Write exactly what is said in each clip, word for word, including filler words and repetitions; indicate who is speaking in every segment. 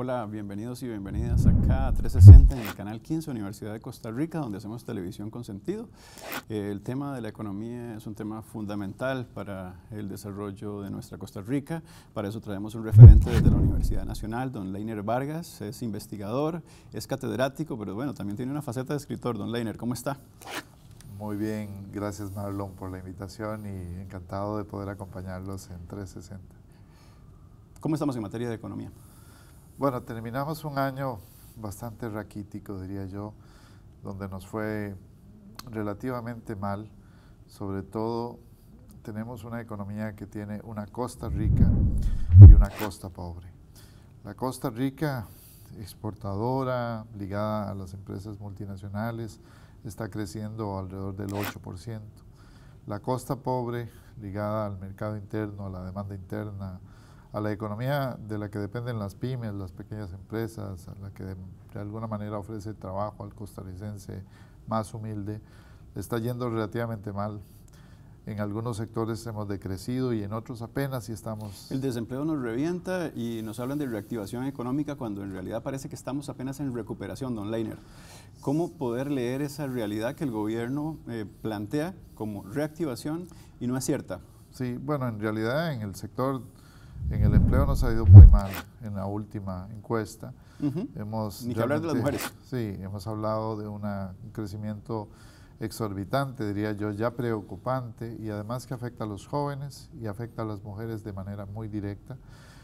Speaker 1: Hola, bienvenidos y bienvenidas acá a trescientos sesenta en el canal quince, Universidad de Costa Rica, donde hacemos televisión con sentido. Eh, el tema de la economía es un tema fundamental para el desarrollo de nuestra Costa Rica. Para eso traemos un referente desde la Universidad Nacional, don Leiner Vargas. Es investigador, es catedrático, pero bueno, también tiene una faceta de escritor. Don Leiner, ¿cómo está?
Speaker 2: Muy bien, gracias Marlon por la invitación y encantado de poder acompañarlos en trescientos sesenta.
Speaker 1: ¿Cómo estamos en materia de economía?
Speaker 2: Bueno, terminamos un año bastante raquítico, diría yo, donde nos fue relativamente mal. Sobre todo, tenemos una economía que tiene una costa rica y una costa pobre. La costa rica, exportadora, ligada a las empresas multinacionales, está creciendo alrededor del ocho por ciento. La costa pobre, ligada al mercado interno, a la demanda interna, a la economía de la que dependen las pymes, las pequeñas empresas, a la que de, de alguna manera ofrece trabajo al costarricense más humilde, le está yendo relativamente mal. En algunos sectores hemos decrecido y en otros apenas y estamos...
Speaker 1: El desempleo nos revienta y nos hablan de reactivación económica cuando en realidad parece que estamos apenas en recuperación, don Leiner. ¿Cómo poder leer esa realidad que el gobierno eh, plantea como reactivación y no es cierta?
Speaker 2: Sí, bueno, en realidad en el sector... En el empleo nos ha ido muy mal en la última encuesta.
Speaker 1: Uh-huh.
Speaker 2: Hemos
Speaker 1: Ni que hablar de las mujeres.
Speaker 2: Sí, hemos hablado de una, un crecimiento exorbitante, diría yo, ya preocupante, y además que afecta a los jóvenes y afecta a las mujeres de manera muy directa.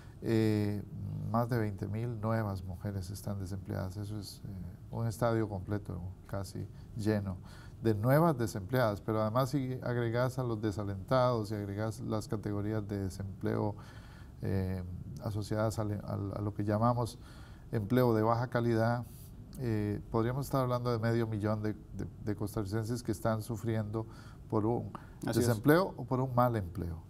Speaker 2: Eh, más de veinte mil nuevas mujeres están desempleadas. Eso es eh, un estadio completo, casi lleno, de nuevas desempleadas, pero además si agregas a los desalentados y agregas las categorías de desempleo Eh, asociadas a, a, a lo que llamamos empleo de baja calidad, eh, podríamos estar hablando de medio millón de, de, de costarricenses que están sufriendo por un Así desempleo es. o por un mal empleo.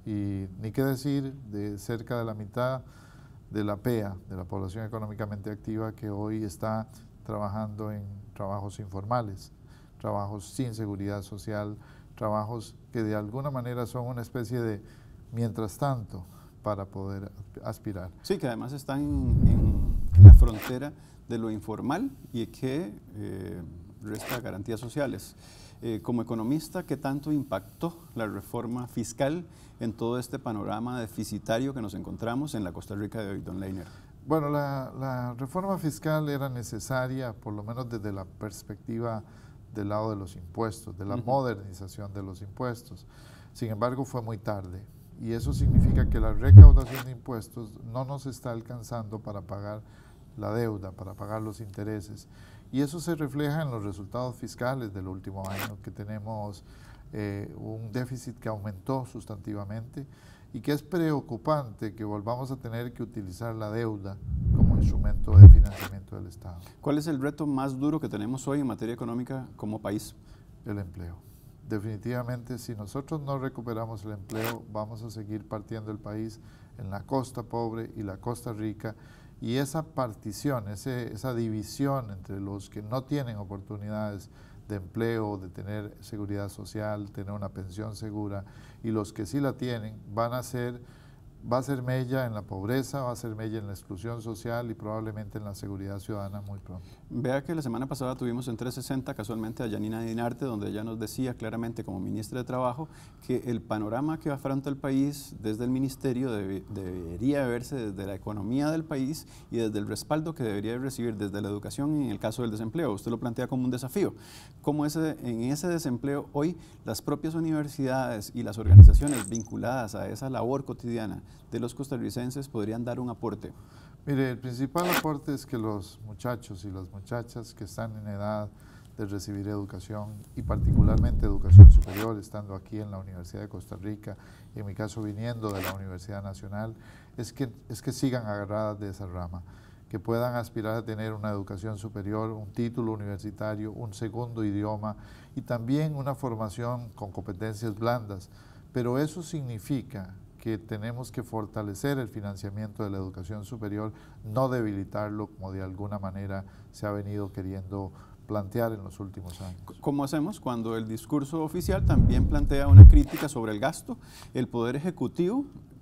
Speaker 2: Y ni qué decir de cerca de la mitad de la P E A, de la población económicamente activa, que hoy está trabajando en trabajos informales, trabajos sin seguridad social, trabajos que de alguna manera son una especie de mientras tanto para poder aspirar.
Speaker 1: Sí, que además están en, en la frontera de lo informal y que eh, resta garantías sociales. Eh, como economista, ¿qué tanto impactó la reforma fiscal en todo este panorama deficitario que nos encontramos en la Costa Rica de hoy, don Leiner?
Speaker 2: Bueno, la, la reforma fiscal era necesaria, por lo menos desde la perspectiva del lado de los impuestos, de la uh-huh. modernización de los impuestos. Sin embargo, fue muy tarde. Y eso significa que la recaudación de impuestos no nos está alcanzando para pagar la deuda, para pagar los intereses. Y eso se refleja en los resultados fiscales del último año, que tenemos eh, un déficit que aumentó sustantivamente y que es preocupante que volvamos a tener que utilizar la deuda como instrumento de financiamiento del Estado.
Speaker 1: ¿Cuál es el reto más duro que tenemos hoy en materia económica como país?
Speaker 2: El empleo. Definitivamente, si nosotros no recuperamos el empleo, vamos a seguir partiendo el país en la costa pobre y la costa rica, y esa partición, ese, esa división entre los que no tienen oportunidades de empleo, de tener seguridad social, tener una pensión segura, y los que sí la tienen, van a ser, va a ser mella en la pobreza, va a ser mella en la exclusión social y probablemente en la seguridad ciudadana muy pronto.
Speaker 1: Vea que la semana pasada tuvimos en trescientos sesenta casualmente a Yanina Dinarte, donde ella nos decía claramente como ministra de Trabajo que el panorama que afronta el país desde el ministerio debe, debería verse desde la economía del país y desde el respaldo que debería recibir desde la educación en el caso del desempleo. Usted lo plantea como un desafío. ¿Cómo ese, en ese desempleo hoy las propias universidades y las organizaciones vinculadas a esa labor cotidiana de los costarricenses podrían dar un aporte?
Speaker 2: Mire, el principal aporte es que los muchachos y las muchachas que están en edad de recibir educación y particularmente educación superior, estando aquí en la Universidad de Costa Rica y en mi caso viniendo de la Universidad Nacional, es que, es que sigan agarradas de esa rama, que puedan aspirar a tener una educación superior, un título universitario, un segundo idioma y también una formación con competencias blandas. Pero eso significa que tenemos que fortalecer el financiamiento de la educación superior, no debilitarlo como de alguna manera se ha venido queriendo plantear en los últimos años.
Speaker 1: ¿Cómo hacemos cuando el discurso oficial también plantea una crítica sobre el gasto? El Poder Ejecutivo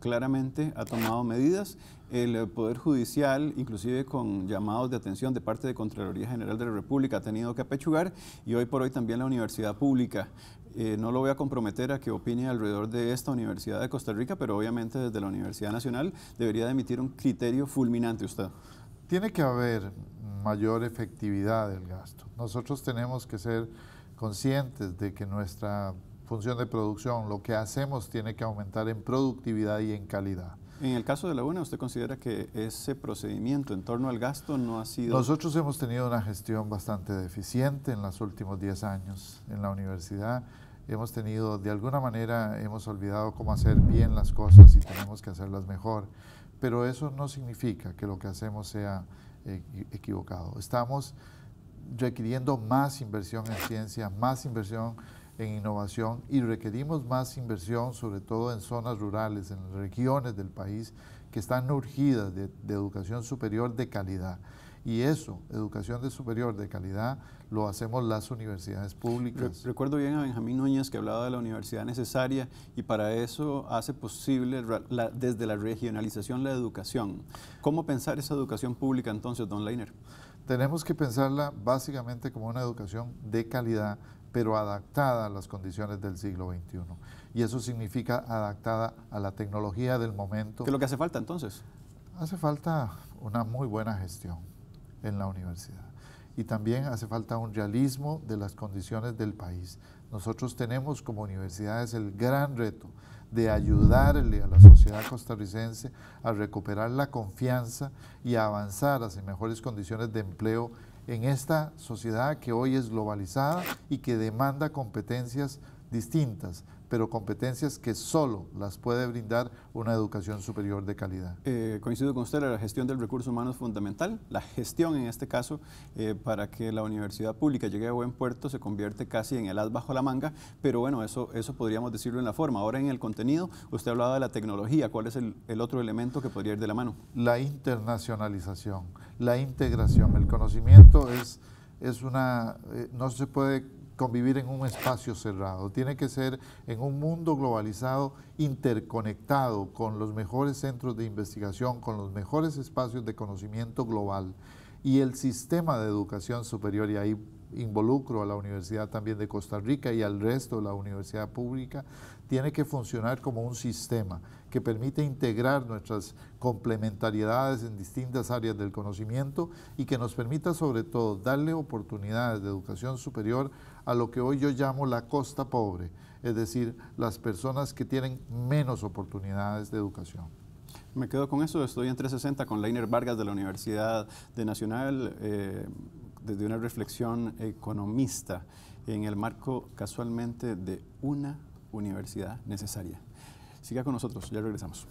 Speaker 1: claramente ha tomado medidas. El Poder Judicial, inclusive con llamados de atención de parte de Contraloría General de la República, ha tenido que apechugar, y hoy por hoy también la Universidad Pública. Eh, no lo voy a comprometer a que opine alrededor de esta Universidad de Costa Rica, pero obviamente desde la Universidad Nacional debería de emitir un criterio fulminante usted.
Speaker 2: Tiene que haber mayor efectividad del gasto. Nosotros tenemos que ser conscientes de que nuestra función de producción, lo que hacemos, tiene que aumentar en productividad y en calidad.
Speaker 1: En el caso de la U N A, ¿usted considera que ese procedimiento en torno al gasto no ha sido...?
Speaker 2: Nosotros hemos tenido una gestión bastante deficiente en los últimos diez años en la universidad. Hemos tenido, de alguna manera, hemos olvidado cómo hacer bien las cosas y tenemos que hacerlas mejor. Pero eso no significa que lo que hacemos sea eh, equivocado. Estamos requiriendo más inversión en ciencia, más inversión en innovación, y requerimos más inversión sobre todo en zonas rurales, en las regiones del país que están urgidas de, de educación superior de calidad. Y eso, educación de superior de calidad, lo hacemos las universidades públicas.
Speaker 1: Recuerdo bien a Benjamín Núñez, que hablaba de la universidad necesaria, y para eso hace posible la, desde la regionalización la educación. ¿Cómo pensar esa educación pública entonces, don Leiner?
Speaker 2: Tenemos que pensarla básicamente como una educación de calidad, pero adaptada a las condiciones del siglo veintiuno. Y eso significa adaptada a la tecnología del momento.
Speaker 1: ¿Qué es lo que hace falta entonces?
Speaker 2: Hace falta una muy buena gestión en la universidad. Y también hace falta un realismo de las condiciones del país. Nosotros tenemos como universidades el gran reto de ayudarle a la sociedad costarricense a recuperar la confianza y a avanzar hacia mejores condiciones de empleo en esta sociedad que hoy es globalizada y que demanda competencias distintas, pero competencias que solo las puede brindar una educación superior de calidad.
Speaker 1: Eh, coincido con usted, la gestión del recurso humano es fundamental. La gestión, en este caso, eh, para que la universidad pública llegue a buen puerto, se convierte casi en el as bajo la manga, pero bueno, eso, eso podríamos decirlo en la forma. Ahora, en el contenido, usted hablaba de la tecnología. ¿Cuál es el, el otro elemento que podría ir de la mano?
Speaker 2: La internacionalización, la integración. El conocimiento es, es una, eh, no se puede convivir en un espacio cerrado, tiene que ser en un mundo globalizado, interconectado con los mejores centros de investigación, con los mejores espacios de conocimiento global. Y el sistema de educación superior, y ahí involucro a la Universidad también de Costa Rica y al resto de la universidad pública, tiene que funcionar como un sistema que permite integrar nuestras complementariedades en distintas áreas del conocimiento y que nos permita sobre todo darle oportunidades de educación superior a lo que hoy yo llamo la costa pobre, es decir, las personas que tienen menos oportunidades de educación.
Speaker 1: Me quedo con eso, estoy en trescientos sesenta con Leiner Vargas de la Universidad de Nacional, eh, desde una reflexión economista en el marco casualmente de una universidad necesaria. Siga con nosotros, ya regresamos.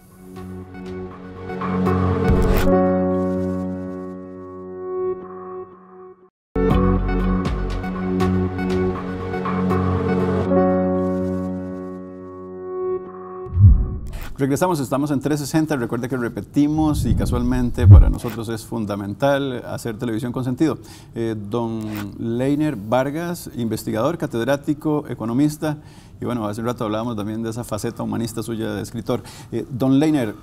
Speaker 1: Regresamos, estamos en trescientos sesenta, recuerde que repetimos y casualmente para nosotros es fundamental hacer televisión con sentido. Eh, don Leiner Vargas, investigador, catedrático, economista, y bueno, hace un rato hablábamos también de esa faceta humanista suya de escritor. Eh, don Leiner,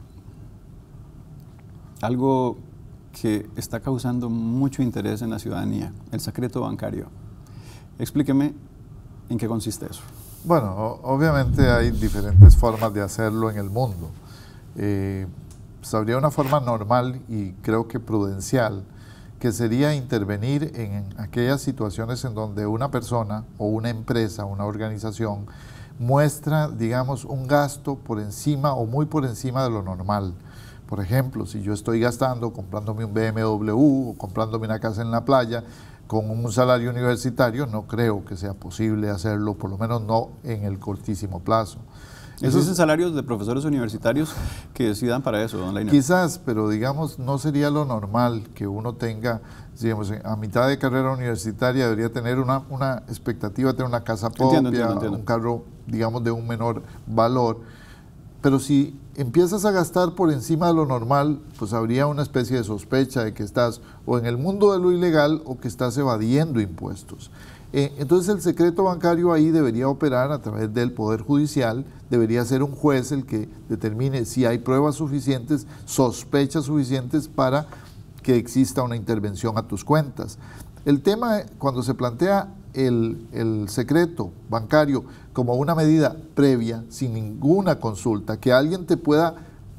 Speaker 1: algo que está causando mucho interés en la ciudadanía, el secreto bancario. Explíqueme en qué consiste eso.
Speaker 2: Bueno, obviamente hay diferentes formas de hacerlo en el mundo. Eh, pues habría una forma normal y creo que prudencial, que sería intervenir en aquellas situaciones en donde una persona o una empresa, una organización, muestra, digamos, un gasto por encima o muy por encima de lo normal. Por ejemplo, si yo estoy gastando, comprándome un B M W o comprándome una casa en la playa, con un salario universitario, no creo que sea posible hacerlo, por lo menos no en el cortísimo plazo.
Speaker 1: ¿Existen salarios de profesores universitarios que decidan para eso, don Leiner?
Speaker 2: Quizás, pero digamos, no sería lo normal que uno tenga, digamos, a mitad de carrera universitaria debería tener una, una expectativa de tener una casa propia, entiendo, entiendo, entiendo. un carro, digamos, de un menor valor. Pero si empiezas a gastar por encima de lo normal, pues habría una especie de sospecha de que estás o en el mundo de lo ilegal o que estás evadiendo impuestos. Eh, entonces el secreto bancario ahí debería operar a través del Poder Judicial, debería ser un juez el que determine si hay pruebas suficientes, sospechas suficientes para que exista una intervención a tus cuentas. El tema, cuando se plantea el, el secreto bancario como una medida previa, sin ninguna consulta, que alguien te pueda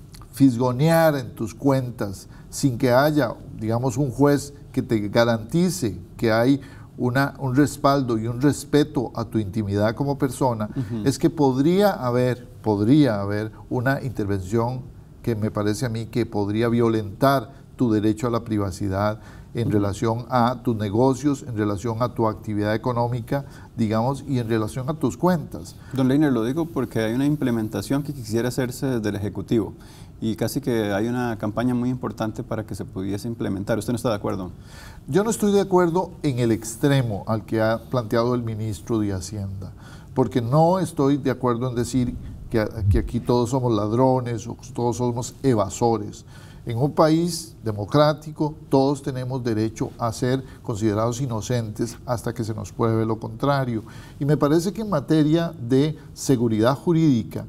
Speaker 2: fisgonear en tus cuentas sin que haya, digamos, un juez que te garantice que hay una, un respaldo y un respeto a tu intimidad como persona, uh-huh. es que podría haber, podría haber una intervención que me parece a mí que podría violentar tu derecho a la privacidad en uh-huh. relación a tus negocios, en relación a tu actividad económica, digamos, y en relación a tus cuentas.
Speaker 1: Don Leiner, lo digo porque hay una implementación que quisiera hacerse desde el Ejecutivo y casi que hay una campaña muy importante para que se pudiese implementar. ¿Usted no está de acuerdo?
Speaker 2: Yo no estoy de acuerdo en el extremo al que ha planteado el ministro de Hacienda, porque no estoy de acuerdo en decir que, que aquí todos somos ladrones o todos somos evasores. En un país democrático todos tenemos derecho a ser considerados inocentes hasta que se nos pruebe lo contrario. Y me parece que en materia de seguridad jurídica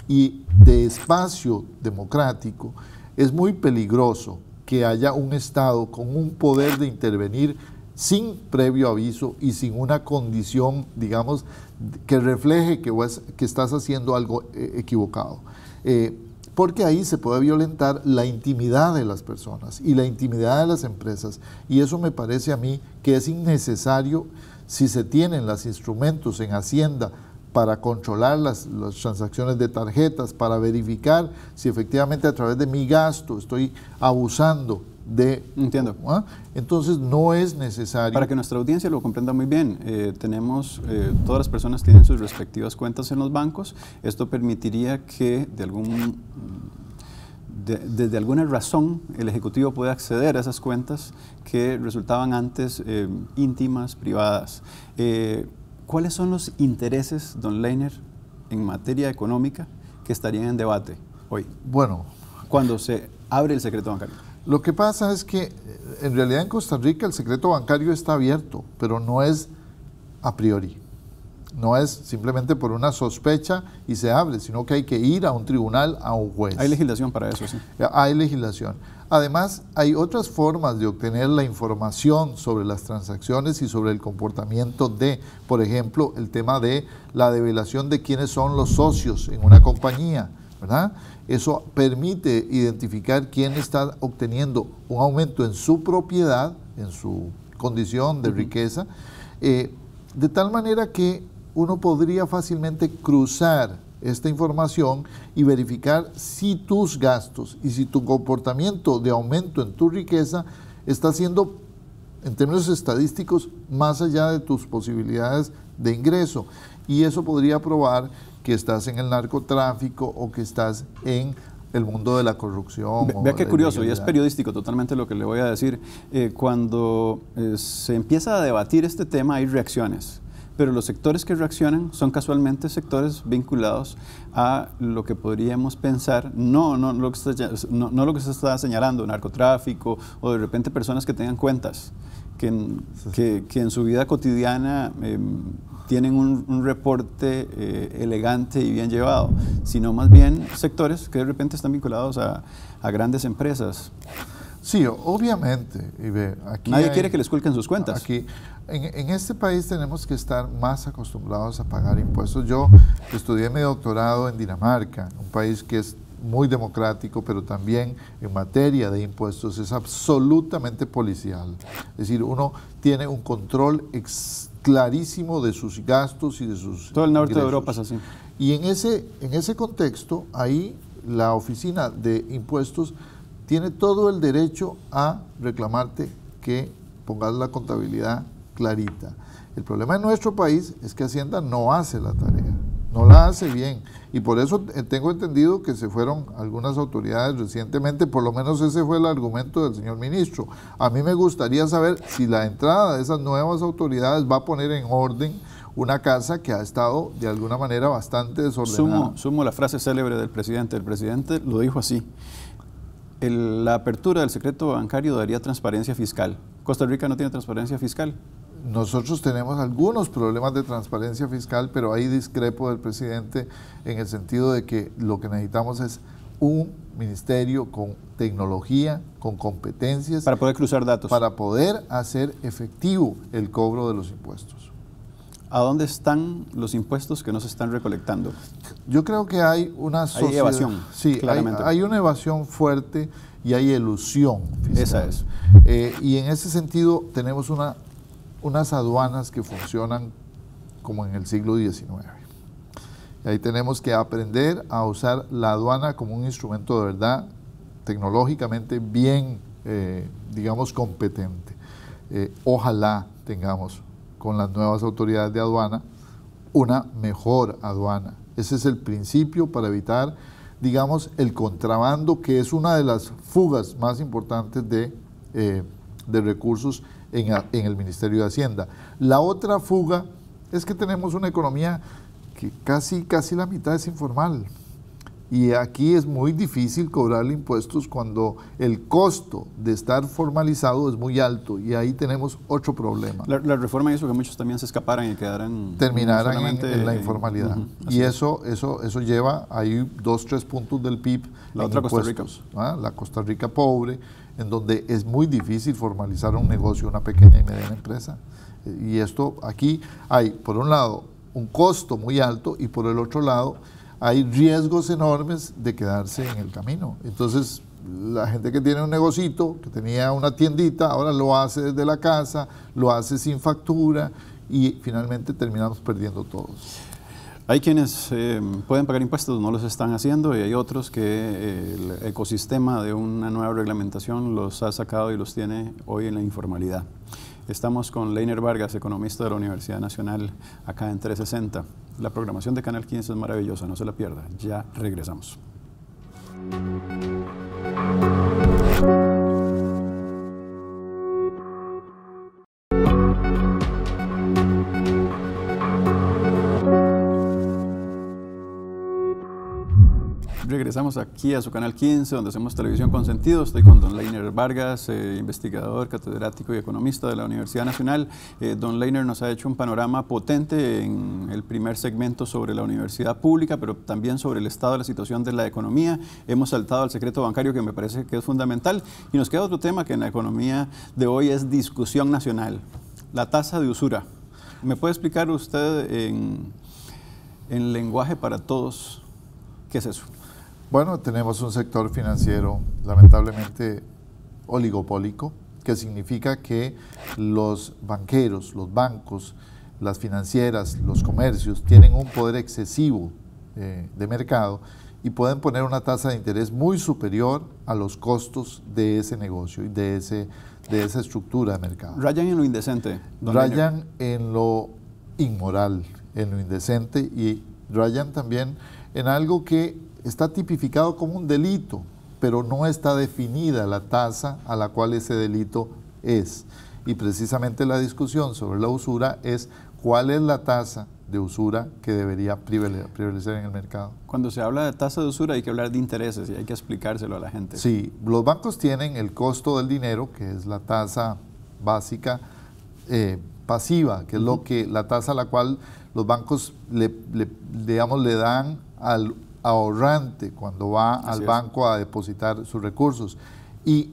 Speaker 2: y de espacio democrático es muy peligroso que haya un Estado con un poder de intervenir sin previo aviso y sin una condición, digamos, que refleje que, vas, que estás haciendo algo eh, equivocado. Eh, porque ahí se puede violentar la intimidad de las personas y la intimidad de las empresas, y eso me parece a mí que es innecesario si se tienen los instrumentos en Hacienda para controlar las, las transacciones de tarjetas, para verificar si efectivamente a través de mi gasto estoy abusando de...
Speaker 1: Entiendo.
Speaker 2: ¿Ah? Entonces no es necesario...
Speaker 1: Para que nuestra audiencia lo comprenda muy bien, eh, tenemos, eh, todas las personas tienen sus respectivas cuentas en los bancos. Esto permitiría que de algún, de, desde alguna razón el Ejecutivo pueda acceder a esas cuentas que resultaban antes eh, íntimas, privadas. Eh, ¿Cuáles son los intereses, don Leiner, en materia económica que estarían en debate hoy?
Speaker 2: Bueno,
Speaker 1: cuando se abre el secreto bancario.
Speaker 2: Lo que pasa es que en realidad en Costa Rica el secreto bancario está abierto, pero no es a priori. No es simplemente por una sospecha y se abre, sino que hay que ir a un tribunal, a un juez.
Speaker 1: Hay legislación para eso, sí.
Speaker 2: Hay legislación. Además, hay otras formas de obtener la información sobre las transacciones y sobre el comportamiento de, por ejemplo, el tema de la develación de quiénes son los socios en una compañía, ¿verdad? Eso permite identificar quién está obteniendo un aumento en su propiedad, en su condición de uh-huh. riqueza, eh, de tal manera que uno podría fácilmente cruzar esta información y verificar si tus gastos y si tu comportamiento de aumento en tu riqueza está siendo, en términos estadísticos, más allá de tus posibilidades de ingreso. Y eso podría probar que estás en el narcotráfico o que estás en el mundo de la corrupción.
Speaker 1: Ve, vea qué curioso, y es periodístico totalmente lo que le voy a decir. Eh, cuando eh, se empieza a debatir este tema hay reacciones, pero los sectores que reaccionan son casualmente sectores vinculados a lo que podríamos pensar, no, no, lo, que se, no, no lo que se está señalando, narcotráfico o de repente personas que tengan cuentas, que en, que, que en su vida cotidiana eh, tienen un, un reporte eh, elegante y bien llevado, sino más bien sectores que de repente están vinculados a, a grandes empresas.
Speaker 2: Sí, obviamente. Y ve, aquí
Speaker 1: Nadie
Speaker 2: hay,
Speaker 1: quiere que les culquen sus cuentas.
Speaker 2: Aquí, en, en este país tenemos que estar más acostumbrados a pagar impuestos. Yo estudié mi doctorado en Dinamarca, un país que es muy democrático, pero también en materia de impuestos es absolutamente policial. Es decir, uno tiene un control ex, clarísimo de sus gastos y de sus
Speaker 1: Todo el norte
Speaker 2: ingresos.
Speaker 1: de Europa es así.
Speaker 2: Y en ese, en ese contexto, ahí la oficina de impuestos tiene todo el derecho a reclamarte que pongas la contabilidad clarita. El problema en nuestro país es que Hacienda no hace la tarea, no la hace bien. Y por eso tengo entendido que se fueron algunas autoridades recientemente, por lo menos ese fue el argumento del señor ministro. A mí me gustaría saber si la entrada de esas nuevas autoridades va a poner en orden una casa que ha estado de alguna manera bastante desordenada.
Speaker 1: Sumo, sumo la frase célebre del presidente. El presidente lo dijo así: El, la apertura del secreto bancario daría transparencia fiscal. ¿Costa Rica no tiene transparencia fiscal?
Speaker 2: nosotros tenemos algunos problemas de transparencia fiscal, pero ahí discrepo del presidente en el sentido de que lo que necesitamos es un ministerio con tecnología, con competencias.
Speaker 1: Para poder cruzar datos.
Speaker 2: Para poder hacer efectivo el cobro de los impuestos.
Speaker 1: ¿A dónde están los impuestos que no se están recolectando?
Speaker 2: Yo creo que hay una sociedad,
Speaker 1: hay evasión,
Speaker 2: sí,
Speaker 1: claramente.
Speaker 2: Hay, hay una evasión fuerte y hay elusión fiscal.
Speaker 1: Esa es.
Speaker 2: Eh, y en ese sentido tenemos una, unas aduanas que funcionan como en el siglo diecinueve. Y ahí tenemos que aprender a usar la aduana como un instrumento de verdad tecnológicamente bien, eh, digamos, competente. Eh, ojalá tengamos con las nuevas autoridades de aduana una mejor aduana. Ese es el principio para evitar, digamos, el contrabando, que es una de las fugas más importantes de, eh, de recursos en, en el Ministerio de Hacienda. La otra fuga es que tenemos una economía que casi, casi la mitad es informal. Y aquí es muy difícil cobrarle impuestos cuando el costo de estar formalizado es muy alto, y ahí tenemos otro problema.
Speaker 1: La, la reforma hizo que muchos también se escaparan y quedaran...
Speaker 2: Terminaran en, en la informalidad.
Speaker 1: Uh-huh,
Speaker 2: y eso, eso, eso lleva ahí dos, tres puntos del P I B.
Speaker 1: La otra Costa Rica.
Speaker 2: ¿Ah? La Costa Rica pobre, en donde es muy difícil formalizar un negocio, una pequeña y mediana empresa. Y esto aquí hay, por un lado, un costo muy alto, y por el otro lado, hay riesgos enormes de quedarse en el camino. Entonces, la gente que tiene un negocito, que tenía una tiendita, ahora lo hace desde la casa, lo hace sin factura, y finalmente terminamos perdiendo todos.
Speaker 1: Hay quienes eh, pueden pagar impuestos, no los están haciendo, y hay otros que eh, el ecosistema de una nueva reglamentación los ha sacado y los tiene hoy en la informalidad. Estamos con Leiner Vargas, economista de la Universidad Nacional, acá en trescientos sesenta. La programación de Canal quince es maravillosa, no se la pierda. Ya regresamos. Regresamos aquí a su Canal quince, donde hacemos televisión con sentido. Estoy con don Leiner Vargas, eh, investigador, catedrático y economista de la Universidad Nacional. Eh, don Leiner nos ha hecho un panorama potente en el primer segmento sobre la universidad pública, pero también sobre el estado de la situación de la economía. Hemos saltado al secreto bancario, que me parece que es fundamental, y nos queda otro tema que en la economía de hoy es discusión nacional: la tasa de usura. ¿Me puede explicar usted en, en lenguaje para todos qué es eso?
Speaker 2: Bueno, tenemos un sector financiero lamentablemente oligopólico, que significa que los banqueros, los bancos, las financieras, los comercios tienen un poder excesivo eh, de mercado, y pueden poner una tasa de interés muy superior a los costos de ese negocio y de, ese, de esa estructura de mercado.
Speaker 1: Rayan en lo indecente.
Speaker 2: Rayan en lo inmoral, en lo indecente, y rayan también en algo que está tipificado como un delito, pero no está definida la tasa a la cual ese delito es. Y precisamente la discusión sobre la usura es cuál es la tasa de usura que debería prevalecer en el mercado.
Speaker 1: Cuando se habla de tasa de usura hay que hablar de intereses, y hay que explicárselo a la gente.
Speaker 2: Sí, los bancos tienen el costo del dinero, que es la tasa básica eh, pasiva, que es lo que, la tasa a la cual los bancos le, le, digamos, le dan al ahorrante cuando va
Speaker 1: Así
Speaker 2: al
Speaker 1: es.
Speaker 2: banco a depositar sus recursos. Y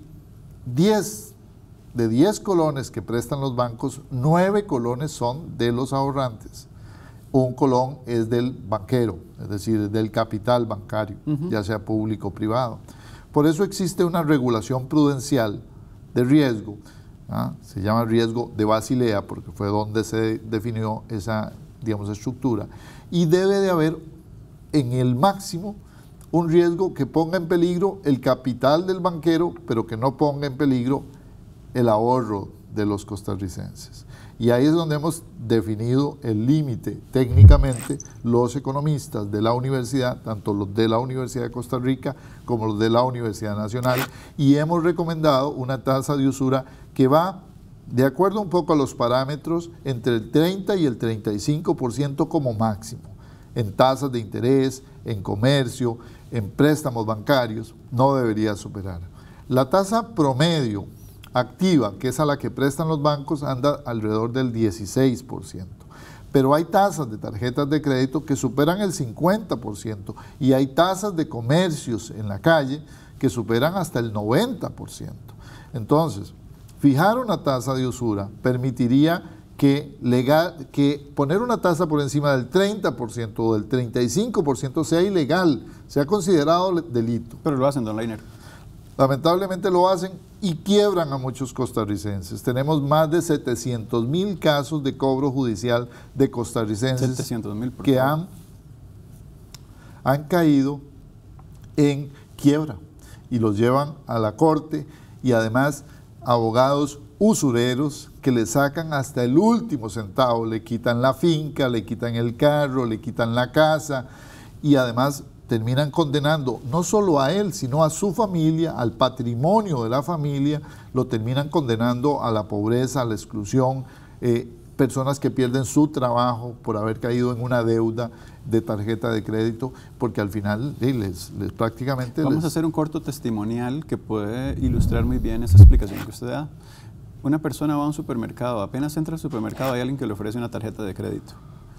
Speaker 2: diez, de diez colones que prestan los bancos, nueve colones son de los ahorrantes. Un colón es del banquero, es decir, del capital bancario, uh-huh. ya sea público o privado. Por eso existe una regulación prudencial de riesgo, ¿ah? Se llama riesgo de Basilea, porque fue donde se definió esa, digamos, estructura, y debe de haber en el máximo un riesgo que ponga en peligro el capital del banquero, pero que no ponga en peligro el ahorro de los costarricenses. Y ahí es donde hemos definido el límite técnicamente los economistas de la universidad, tanto los de la Universidad de Costa Rica como los de la Universidad Nacional, y hemos recomendado una tasa de usura que va, de acuerdo un poco a los parámetros, entre el treinta y el treinta y cinco por ciento como máximo, en tasas de interés, en comercio, en préstamos bancarios, no debería superar. La tasa promedio activa, que es a la que prestan los bancos, anda alrededor del dieciséis por ciento. Pero hay tasas de tarjetas de crédito que superan el cincuenta por ciento y hay tasas de comercios en la calle que superan hasta el noventa por ciento. Entonces, fijar una tasa de usura permitiría que, legal, que poner una tasa por encima del treinta por ciento o del treinta y cinco por ciento sea ilegal, sea considerado delito.
Speaker 1: Pero lo hacen, don Leiner.
Speaker 2: Lamentablemente lo hacen y quiebran a muchos costarricenses. Tenemos más de setecientos mil casos de cobro judicial de costarricenses
Speaker 1: setecientos mil,
Speaker 2: que han, han caído en quiebra y los llevan a la corte, y además abogados usureros que le sacan hasta el último centavo, le quitan la finca, le quitan el carro, le quitan la casa y además terminan condenando no solo a él, sino a su familia, al patrimonio de la familia, lo terminan condenando a la pobreza, a la exclusión, eh, personas que pierden su trabajo por haber caído en una deuda de tarjeta de crédito, porque al final eh, les, les prácticamente...
Speaker 1: Vamos
Speaker 2: les...
Speaker 1: a hacer un corto testimonial que puede ilustrar muy bien esa explicación que usted da. Una persona va a un supermercado, apenas entra al supermercado hay alguien que le ofrece una tarjeta de crédito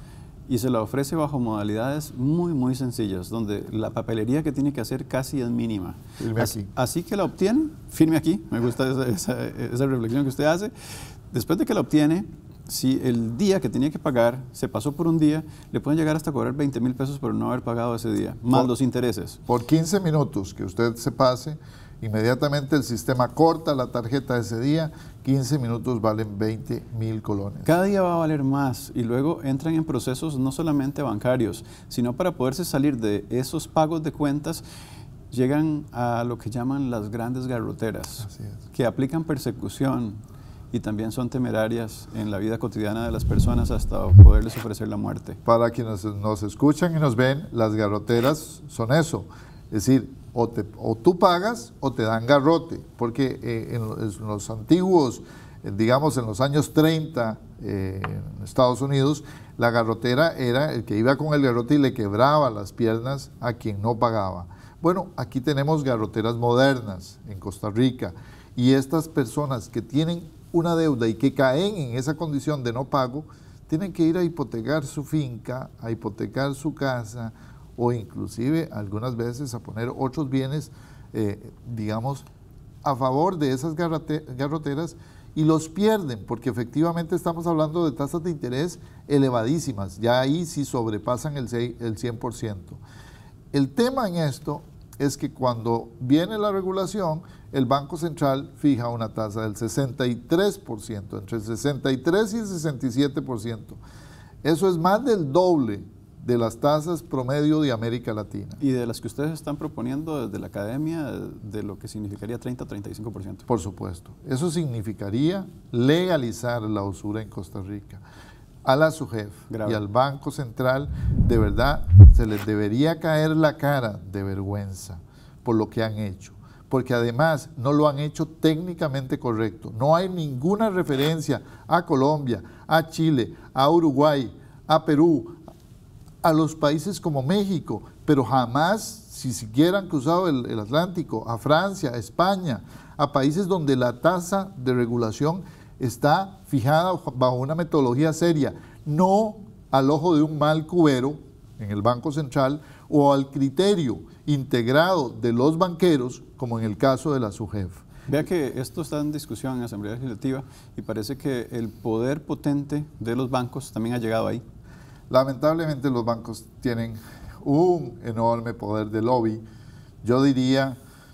Speaker 1: y se la ofrece bajo modalidades muy muy sencillas, donde la papelería que tiene que hacer casi es mínima.
Speaker 2: Firme
Speaker 1: así,
Speaker 2: aquí.
Speaker 1: así que la obtiene, firme aquí, me gusta esa, esa, esa reflexión que usted hace. Después de que la obtiene, si el día que tenía que pagar se pasó por un día, le pueden llegar hasta cobrar veinte mil pesos por no haber pagado ese día, más
Speaker 2: por,
Speaker 1: los intereses.
Speaker 2: Por quince minutos que usted se pase, inmediatamente el sistema corta la tarjeta de ese día, quince minutos valen veinte mil colones.
Speaker 1: Cada día va a valer más y luego entran en procesos no solamente bancarios, sino para poderse salir de esos pagos de cuentas, llegan a lo que llaman las grandes garroteras, que aplican persecución y también son temerarias en la vida cotidiana de las personas hasta poderles ofrecer la muerte.
Speaker 2: Para quienes nos escuchan y nos ven, las garroteras son eso, es decir, O, te, o tú pagas o te dan garrote, porque eh, en, los, en los antiguos, eh, digamos en los años treinta eh, en Estados Unidos, la garrotera era el que iba con el garrote y le quebraba las piernas a quien no pagaba. Bueno, aquí tenemos garroteras modernas en Costa Rica y estas personas que tienen una deuda y que caen en esa condición de no pago, tienen que ir a hipotecar su finca, a hipotecar su casa, o inclusive algunas veces a poner otros bienes, eh, digamos, a favor de esas garroteras y los pierden, porque efectivamente estamos hablando de tasas de interés elevadísimas, ya ahí sí sobrepasan el cien por ciento. El tema en esto es que cuando viene la regulación, el Banco Central fija una tasa del sesenta y tres por ciento, entre el sesenta y tres y el sesenta y siete por ciento. Eso es más del doble de las tasas promedio de América Latina.
Speaker 1: Y de las que ustedes están proponiendo desde la academia, de lo que significaría treinta a treinta y cinco por ciento.
Speaker 2: Por supuesto. Eso significaría legalizar la usura en Costa Rica. A la SUGEF y al Banco Central, de verdad, se les debería caer la cara de vergüenza por lo que han hecho. Porque además no lo han hecho técnicamente correcto. No hay ninguna referencia a Colombia, a Chile, a Uruguay, a Perú, a los países como México, pero jamás, si siquiera han cruzado el, el Atlántico, a Francia, a España, a países donde la tasa de regulación está fijada bajo una metodología seria, no al ojo de un mal cubero en el Banco Central o al criterio integrado de los banqueros, como en el caso de la SUGEF.
Speaker 1: Vea que esto está en discusión en la Asamblea Legislativa y parece que el poder potente de los bancos también ha llegado ahí.
Speaker 2: Lamentablemente los bancos tienen un enorme poder de lobby. Yo diría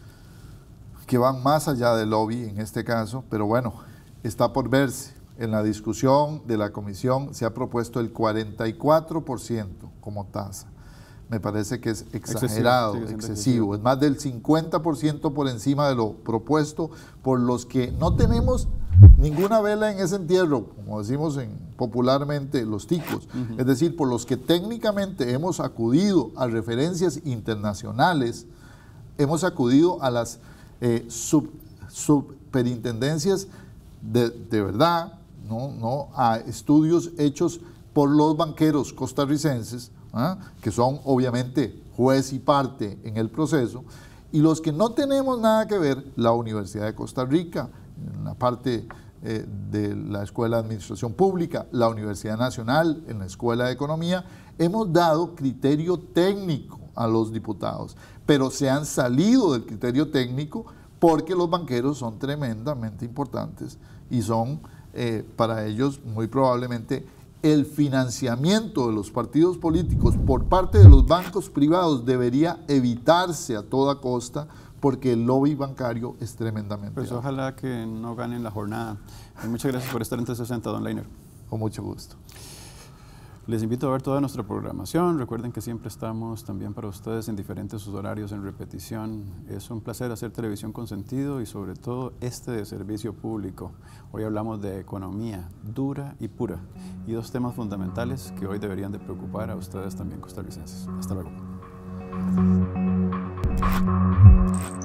Speaker 2: que van más allá del lobby en este caso, pero bueno, está por verse. En la discusión de la comisión se ha propuesto el cuarenta y cuatro por ciento como tasa. Me parece que es exagerado, excesivo, excesivo. excesivo. Es más del cincuenta por ciento por encima de lo propuesto por los que no tenemos ninguna vela en ese entierro, como decimos en, popularmente los ticos, uh-huh. Es decir, por los que técnicamente hemos acudido a referencias internacionales, hemos acudido a las eh, sub, superintendencias de, de verdad, ¿no? No a estudios hechos por los banqueros costarricenses, ¿ah? Que son obviamente juez y parte en el proceso, y los que no tenemos nada que ver, la Universidad de Costa Rica, en la parte eh, de la Escuela de Administración Pública, la Universidad Nacional, en la Escuela de Economía, hemos dado criterio técnico a los diputados, pero se han salido del criterio técnico porque los banqueros son tremendamente importantes y son eh, para ellos muy probablemente el financiamiento de los partidos políticos por parte de los bancos privados debería evitarse a toda costa porque el lobby bancario es tremendamente
Speaker 1: Pues
Speaker 2: alto.
Speaker 1: ojalá que no ganen la jornada. Y muchas gracias por estar en trescientos sesenta, don Leiner.
Speaker 2: Con mucho gusto.
Speaker 1: Les invito a ver toda nuestra programación. Recuerden que siempre estamos también para ustedes en diferentes horarios, en repetición. Es un placer hacer televisión con sentido y sobre todo este de servicio público. Hoy hablamos de economía dura y pura y dos temas fundamentales que hoy deberían de preocupar a ustedes también costarricenses. Hasta luego.